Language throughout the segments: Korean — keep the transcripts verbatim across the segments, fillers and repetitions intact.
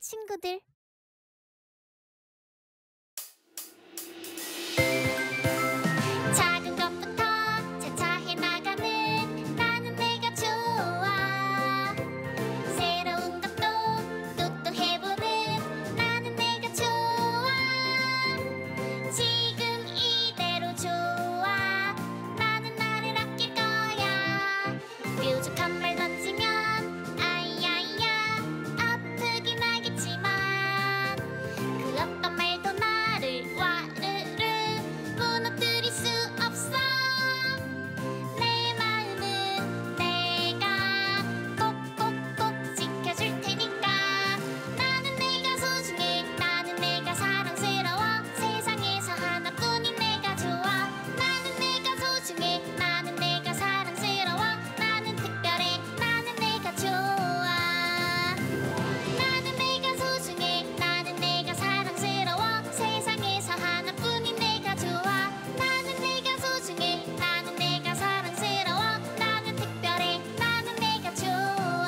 친구들. 작은 것부터 차차 해나가는 나는 내가 좋아. 새로운 것도 또 또 해보는 나는 내가 좋아. 지금 이대로 좋아. 나는 나를 아낄 거야. 뾰족한 말 던지면 아이야이야 아프긴 하겠지만 그 어떤 말도 나를 와르르 무너뜨릴 수 없어. 내 마음은 내가 꼭꼭꼭 지켜줄 테니까. 나는 내가 소중해. 나는 내가 사랑스러워. 세상에서 하나뿐인 내가 좋아. 나는 내가 소중해. 나는 내가 사랑스러워. 나는 특별해. 나는 내가 좋아. 나는 내가 소중해. 나는 내가 사랑스러워. 세상에서 하나뿐인 내가 좋아. 나는 내가 소중해. 나는 내가 사랑스러워. 나는 특별해. 나는 내가 좋아.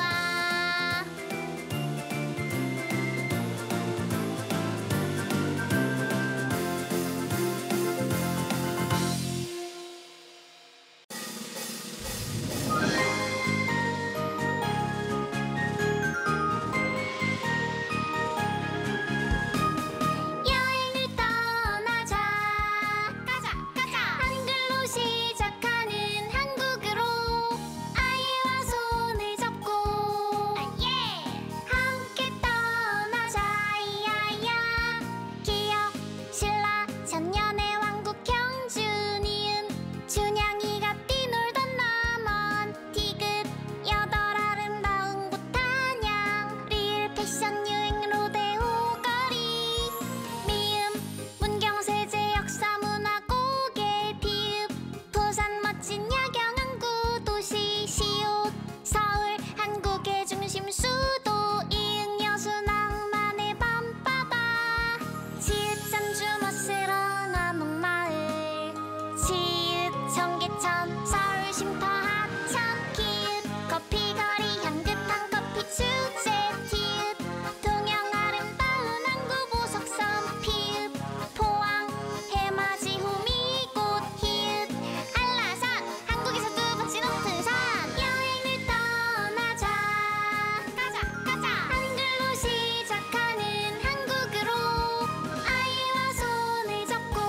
여행을 떠나자. 가자, 가자. 한글로 시작하는 한국으로 아이와 손을 잡고 함께 떠나자. 이야이야. 기억, 신라, 천년의 왕국 경주, 니은, 춘향이가 뛰놀던 남원, 디귿, 여덟 아름다운 곳 단양, 리을 패션 유행 로데오 거리, 미음, 문경 세제 역사 문화 고개, 비읍, 부산 멋진 야경 항구 도시, 시옷, 서울 한국의 중심 수도, 이응 여수 낭만의 밤바다, 지읒 전주 멋스러운 암흑마을, 지읒 청계천 서울 쉼터 하천, 기읒 커피거리 향긋한 커피 축제, 티읒 동양 아름다운 항구 보석섬, 피읒 포항 해맞이 호미곶, 히읗 한라산 한국에서 두 번째 높은 산. 여행을 떠나자. 가자, 가자. 한글로 시작하는 한국으로 아이와 손을 잡고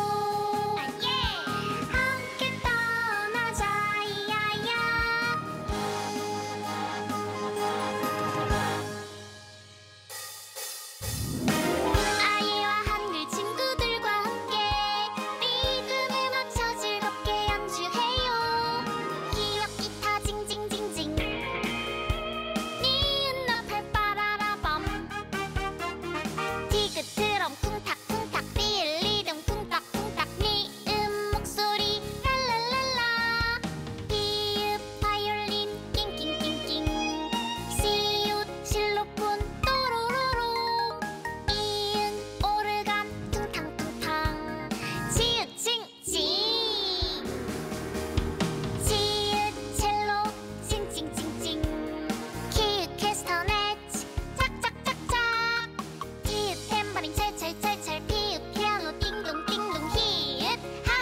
함께 떠나자. 이야이야. 아이와 한글 친구들과 함께 리듬에 맞춰 즐겁게 연주해요. 기억 기타 징징징징, 니은 나 팔빠라라밤, 디귿 드럼 쿵탁쿵탁, 리을 리듬 쿵탁쿵탁, 미음 목소리 랄랄랄라, 비읍 바이올린 낑낑낑낑, 시옷 실로폰 또로로로, 이응 오르간 퉁탕퉁탕, 지읒 징징, 지읒 첼로 찡찡찡찡, 키읔 캐스터넷 짝짝짝짝, 티읒 탬버린 찰찰찰찰, 피읒 피아노 띵동띵동, 히읗 합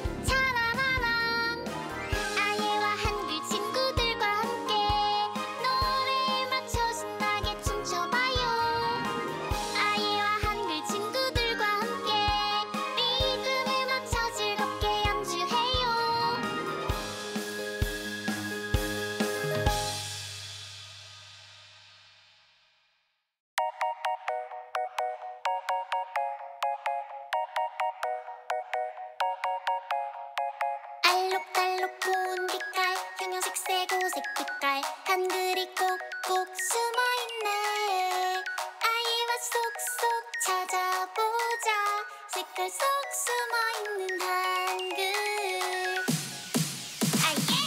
차라라랑. 아이와 한글 친구들과 함께 노래에 맞춰 신나게 춤춰봐요. 아이와 한글 친구들과 함께 리듬에 맞춰 즐겁게 연주해요. 알록달록 고운 빛깔, 형형색색 오색 빛깔, 한글이 꼭꼭 숨어있네. 아이와 쏙쏙 찾아보자. 색깔 속 숨어있는 한글. 아예.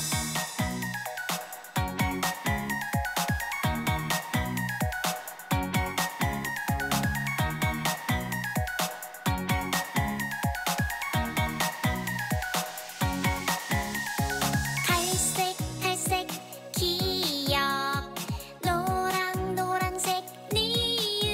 갈색 갈색 기억, 노랑 노란색 니은,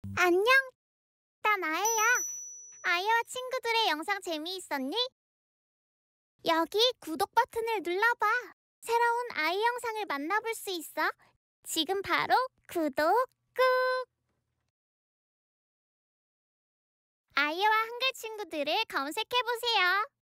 안녕, 난 아이야. 아이와 친구들의 영상 재미있었니? 여기 구독 버튼을 눌러봐. 새로운 아이 영상을 만나볼 수 있어. 지금 바로 구독 꾹! 아이와 한글 친구들을 검색해보세요.